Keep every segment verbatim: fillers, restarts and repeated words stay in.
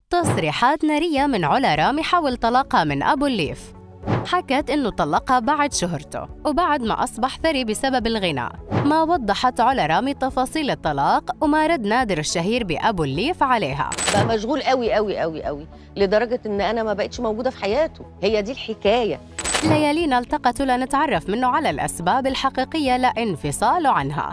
تصريحات نارية من علا رامي حول طلاقها من أبو الليف. حكت إنه طلقها بعد شهرته وبعد ما أصبح ثري بسبب الغناء. ما وضحت علا رامي تفاصيل الطلاق وما رد نادر الشهير بأبو الليف عليها. بقى مشغول قوي قوي قوي قوي لدرجة إن أنا ما بقتش موجودة في حياته، هي دي الحكاية. ليالينا التقت لنتعرف منه على الأسباب الحقيقية لانفصاله عنها.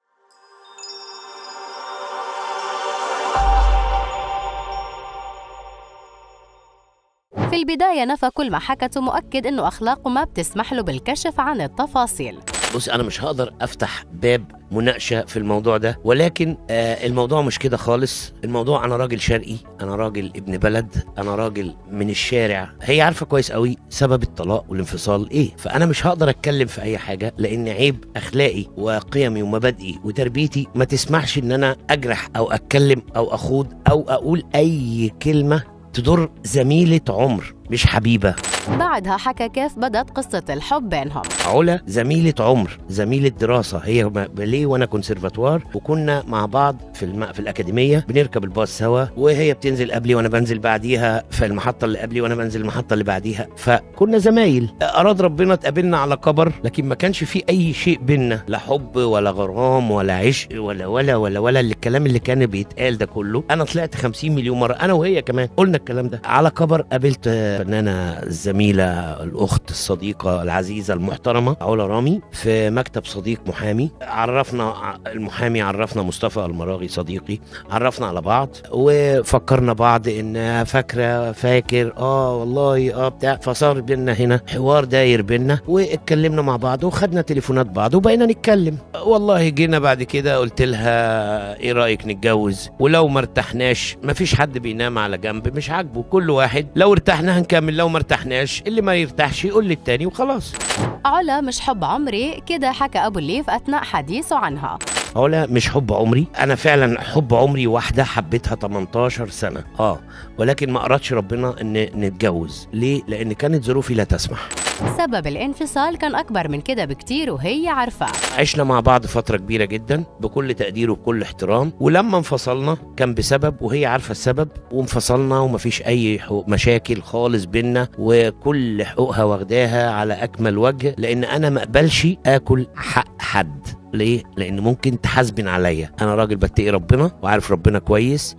في البداية نفى كل ما حكته، مؤكد إنه أخلاقه ما بتسمح له بالكشف عن التفاصيل. بص، أنا مش هقدر أفتح باب مناقشة في الموضوع ده، ولكن آه الموضوع مش كده خالص. الموضوع أنا راجل شرقي، أنا راجل ابن بلد، أنا راجل من الشارع. هي عارفة كويس قوي سبب الطلاق والانفصال إيه، فأنا مش هقدر أتكلم في أي حاجة، لأن عيب أخلاقي وقيمي ومبادئي وتربيتي ما تسمحش إن أنا أجرح أو أتكلم أو أخوض أو أقول أي كلمة تضر زميلة عمر مش حبيبة. بعدها حكى كيف بدت قصة الحب بينهم. علا زميلة عمر، زميلة دراسة، هي باليه وأنا كونسرفاتوار، وكنا مع بعض في الم... في الأكاديمية بنركب الباص سوا، وهي بتنزل قبلي وأنا بنزل بعديها في المحطة اللي قبلي وأنا بنزل المحطة اللي بعديها، فكنا زمايل. أراد ربنا اتقابلنا على كبر، لكن ما كانش في أي شيء بينا، لا حب ولا غرام ولا عشق ولا ولا ولا ولا الكلام اللي كان بيتقال ده كله. أنا طلعت خمسين مليون مرة، أنا وهي كمان قلنا الكلام ده. على كبر قابلت فنانة الزميلة الأخت الصديقة العزيزة المحترمة علا رامي في مكتب صديق محامي. عرفنا المحامي، عرفنا مصطفى المراغي صديقي، عرفنا على بعض وفكرنا بعض إن فاكرة فاكر اه والله اه بتاع، فصار بينا هنا حوار داير بينا، واتكلمنا مع بعض وخدنا تليفونات بعض وبقينا نتكلم. والله جينا بعد كده قلت لها ايه رأيك نتجوز، ولو ما ارتحناش مفيش حد بينام على جنب مش عاجبه، كل واحد لو ارتحنا هنكمل، لو ما ارتحناش اللي ما يرتاحش يقول للتاني وخلاص. علا مش حب عمري، كده حكى أبو الليف أثناء حديثه عنها. علا مش حب عمري، أنا فعلا حب عمري واحدة حبيتها تمنتاشر سنة اه ولكن ما أردش ربنا إن نتجوز. ليه؟ لأن كانت ظروفي لا تسمح. سبب الانفصال كان أكبر من كده بكتير وهي عارفاه. عشنا مع بعض فترة كبيرة جدا بكل تقدير وبكل احترام، ولما انفصلنا كان بسبب، وهي عارفة السبب، وانفصلنا ومفيش أي مشاكل خالص بينا، وكل حقوقها واخداها على أكمل وجه، لأن أنا ما اقبلش آكل حق حد. ليه؟ لأن ممكن تحاسبن عليا. أنا راجل بتقي ربنا وعارف ربنا كويس،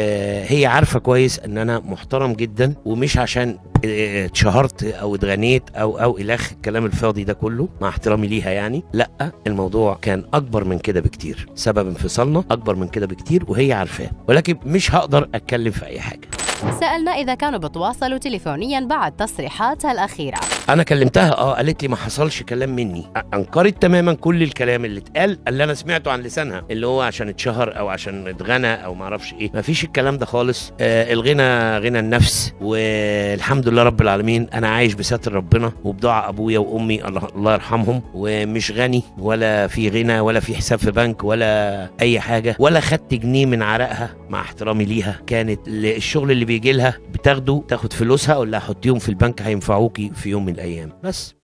وهي عارفة كويس إن أنا محترم جدا، ومش عشان اتشهرت أو اتغنيت أو أو إلخ الكلام الفاضي ده كله، مع احترامي ليها يعني. لأ، الموضوع كان أكبر من كده بكتير، سبب انفصالنا أكبر من كده بكتير وهي عارفاه، ولكن مش هقدر أتكلم في أي حاجة. سألنا إذا كانوا بتواصلوا تليفونياً بعد تصريحاتها الأخيرة. أنا كلمتها اه قالت لي ما حصلش كلام مني، أنكرت تماما كل الكلام اللي اتقال اللي أنا سمعته عن لسانها، اللي هو عشان اتشهر أو عشان اتغنى أو ما اعرفش إيه. ما فيش الكلام ده خالص. آه الغنى غنى النفس، والحمد لله رب العالمين أنا عايش بستر ربنا وبدعاء أبويا وأمي الله, الله يرحمهم، ومش غني ولا في غنى ولا في حساب في بنك ولا أي حاجة، ولا خدت جنيه من عرقها مع احترامي ليها. كانت الشغل اللي بيجي لها بتاخده، تاخد فلوسها، اقول لها حطيهم في البنك هينفعوكي في يوم من الايام بس.